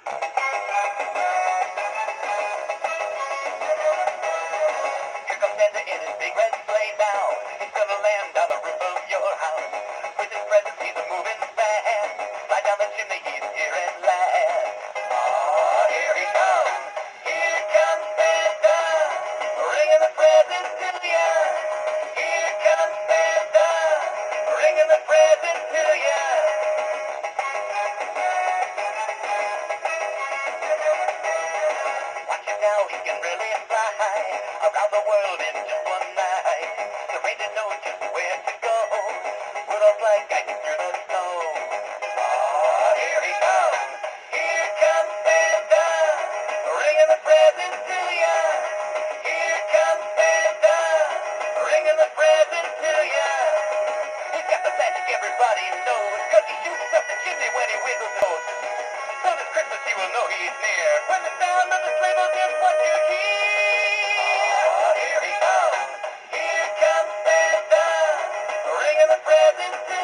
Here comes Santa in his big red sleigh now. He's gonna land on the roof of your house. With his presents, he's a moving fast. Slide down the chimney, he's here at last. Oh, here he comes. Here comes Santa, bringing the presents to ya. Here comes Santa, bringing the presents to ya. Watch him now, he can really fly around the world in just one night. The reindeer know just where to go. Rudolph like guiding through the snow. Oh, here he comes. Here comes Santa, bringing the presents to ya. Here comes Santa, bringing the presents to ya. He's got the magic everybody knows, 'cause he shoots up the chimney when he wiggles those. So this Christmas he will know he's near when the sound of the sleigh bells is what you hear. Oh, here he comes. Here comes Santa, bringing the presents to